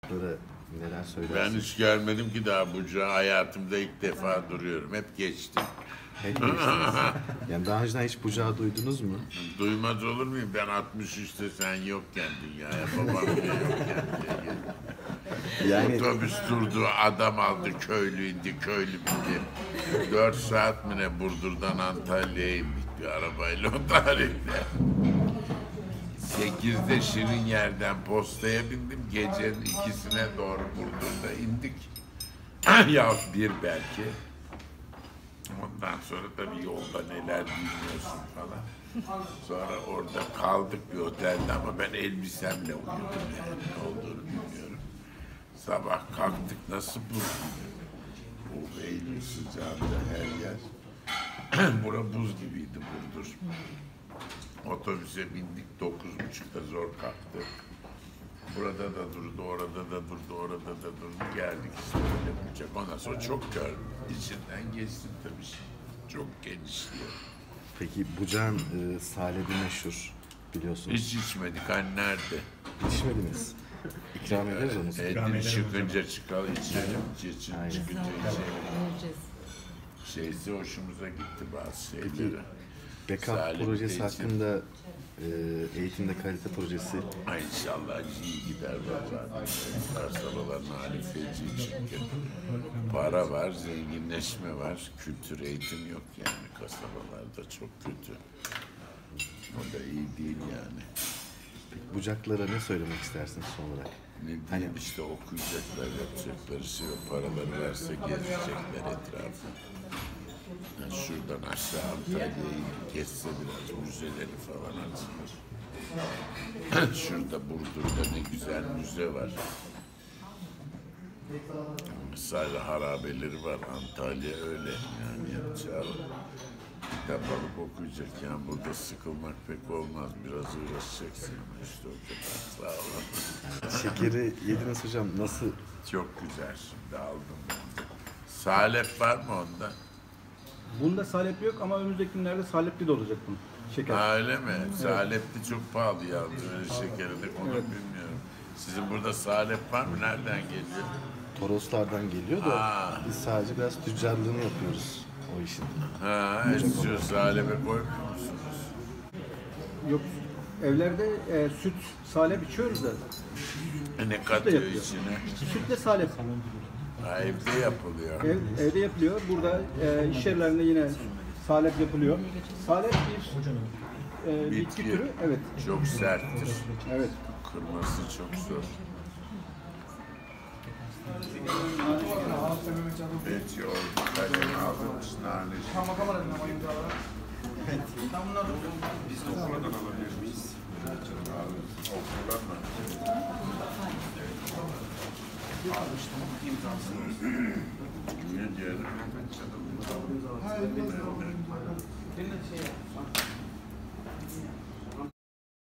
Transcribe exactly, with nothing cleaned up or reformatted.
Böyle neler söylersin? Ben hiç görmedim ki daha bucağı. Hayatımda ilk defa duruyorum. Hep geçtim. Hep geçtiniz. Yani daha önceden hiç bucağı duydunuz mu? Duymaz olur muyum? Ben altmış üçte sen yokken dünyaya, babam bile yokken diye geldim. Yani Otobüs durdu, adam aldı, köylü indi, köylü bindi. Dört saat mi ne Burdur'dan Antalya'ya indik bir arabayla o tarihte. Sekizde şirin yerden postaya bindim, gecenin ikisine doğru Burdur'da indik. Ya bir belki. Ondan sonra tabii yolda neler bilmiyorsun falan. Sonra orada kaldık bir otelde ama ben elbisemle uyudum yani ne olduğunu bilmiyorum. Sabah kalktık nasıl buz gibi. O Eylül sıcağında her yer. Bura buz gibiydi Burdur. Otobüse bindik dokuz buçukta zor kalktık. Burada da durdu, orada da durdu, orada da durdu. Geldik işte öyle bucak. Ondan sonra çok gördüm. İçinden geçtim tabii. Çok genişliyor. peki bucağın e, salebi meşhur biliyorsunuz. Hiç içmedik. Hani nerede? İçmediniz. İkram ederiz onu. Edin çıkınca çıkalım içelim. Çıkınca Aynen. çıkınca içelim. Vereceğiz. Şeysi hoşumuza gitti bazı şeyleri. Backup Salih projesi için. hakkında e, eğitimde kalite projesi Ay inşallah iyi gider vallahi. Kasabaların hali feci çünkü. Para var, zenginleşme var. Kültür, eğitim yok yani kasabalarda çok kötü. O da iyi değil yani. bucaklara ne söylemek istersiniz son olarak? Ne diyeyim işte okuyacaklar, yapacakları şey o paraları verse gezecekler etrafı. Yani şuradan aşağı Antalya'ya inip geçse biraz müzeleri falan açılır. Şurada Burdur'da ne güzel müze var. Sadece harabeleri var. Antalya öyle yani yapacağı. Kitap alıp okuyacak yani burada sıkılmak pek olmaz. Biraz uğraşacaksın ama işte o kadar. Sağ olun. Şekeri yediniz hocam, nasıl? Çok güzel şimdi aldım ben de. Salep var mı onda? Bunda salepli yok ama önümüzdeki günlerde salepli de olacak bunun. Şeker. Ha, öyle mi? Salepli çok pahalı yalnız. Öyle şekeri de onu bilmiyorum. Sizin burada salep var mı? Nereden geliyor? Toroslardan geliyor da Aa. biz sadece biraz tüccarlığını yapıyoruz o işin. Ha, esiyor salebe koymuyor musunuz? Yok. Evlerde e, süt, salep içiyoruz da. E, ne katıyor yapıyor. içine? Sütle salep. Ha, evde yapılıyor. Ev, evde yapılıyor. Burada e, iş yerlerinde yine salep yapılıyor. Salep bir e, bitki Bitki. türü. Evet. Çok serttir. Evet. Kırması çok zor. Evet, yol kaçın aldığımız nane. Biz de okuldan alabilir miyiz? Okula mı? Ne diyelim?